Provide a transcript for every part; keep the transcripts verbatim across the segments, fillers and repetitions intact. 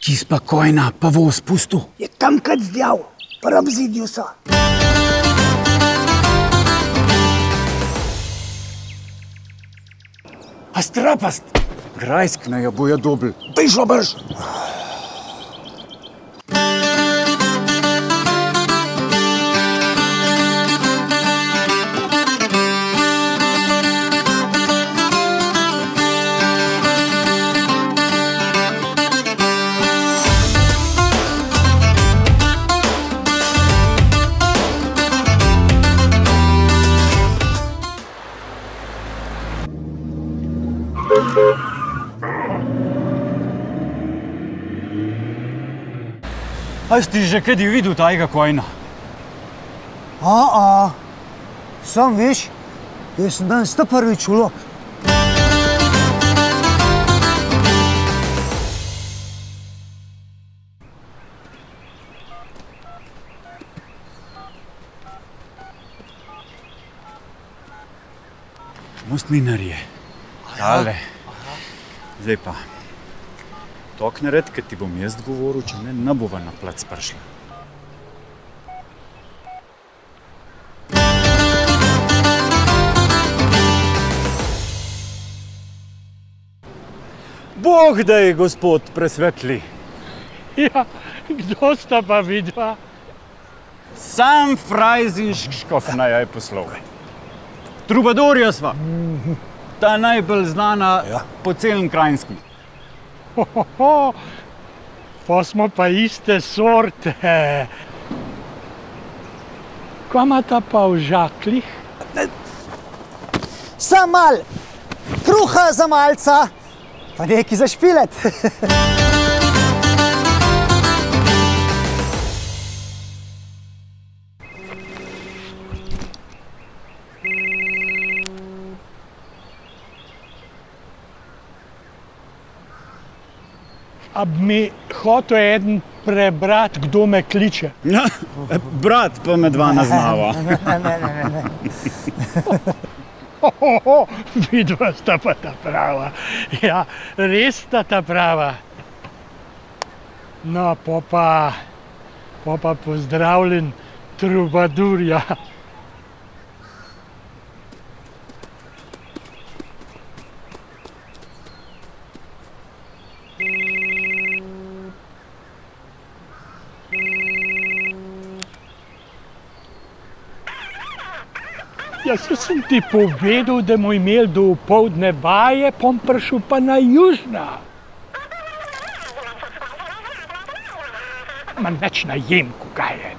Kis pa kojna, pa vo spustu? Je tam kad zdjav, pa obzidju so. A strapast? Grajskna jo bojo dobl. Prišlo brž! A si že kdaj videl tajega kojna? A, a. Sam veš, jaz sem danes ta prvič v lov. Mostminarje. Tale. Zdaj pa. Tok nared, kad ti bom jaz govoril, če ne, ne bova na plac prišla. Bog daj, gospod, presvetli. Ja, kdo sta pa vidva? Sam Frajzinšk Škofna je poslal. Trubadorja sva. Ta najbolj znana po celem Krajnskem. Hohoho, pa smo pa iste sorte. Kaj imata pa v žaklih? Sam mal, kruha za malca, pa nekaj za špilet. A bi mi hotel eden prebrati, kdo me kliče? Ja, brat pa me dva naznava. Ne, ne, ne, ne. Hohoho, vidva sta pa ta prava. Ja, res sta ta prava. No, po pa, po pa pozdravljen Trubadurja. Jaz sem ti povedal, da bomo imeli do opoldne vaje, bom prišel pa na južna. Ma nič najem, ko ga je.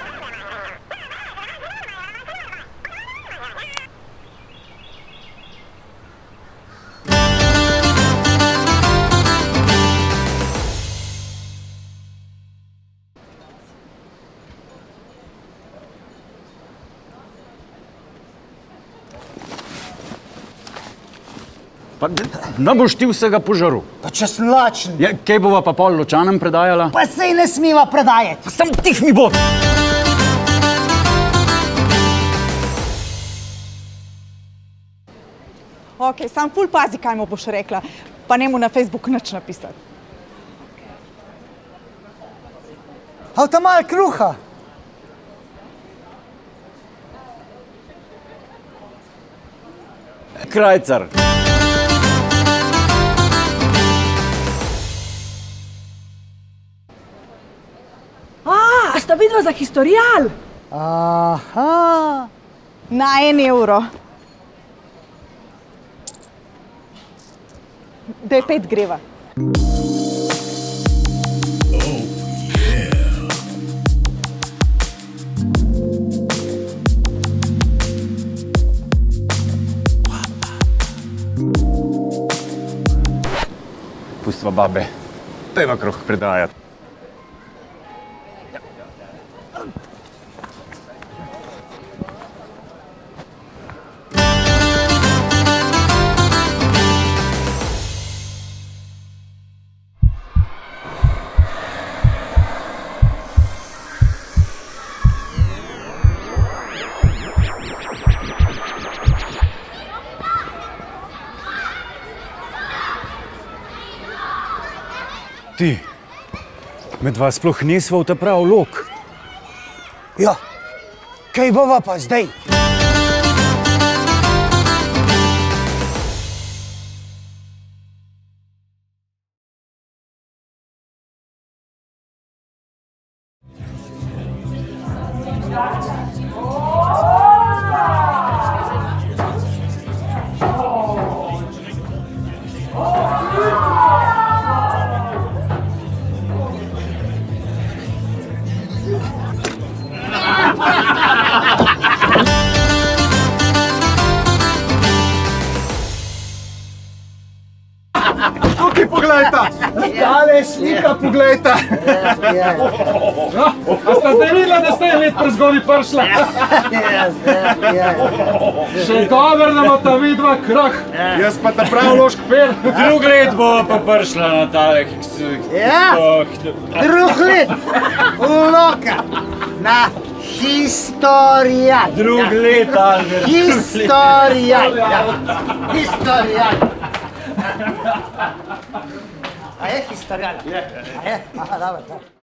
Pa ne boš ti vsega požaril. Pa če sem lačen. Ja, kaj bova pa pol Ločanem predajala? Pa sej ne smiva predajati. Sam tih mi bo! Ok, sam ful pazi, kaj mu boš rekla, pa ne mu na Facebook nič napisati. A ta mal kruha? Krajcar. A sta vidva za historial? Aha. Na en evro. Da je pet greva. Pustva babe, peva kruh predajati. Ti, Med vas sploh nisva v ta prav lok. Ja, kaj bova pa zdaj? Tukaj poglejta! Tale slika poglejta! A sta zdaj videla, da ste let prezgoni prišla? Še dober, da ima ta vidva krah. Jaz pa ta prav lošk per. Drug let bo pa prišla na tale. Ja, drug let, Loka, na historijal. Drug let, Albert. Historijal, ja, historijal. A je historijal? Je. A je? Aha, dobro, dobro.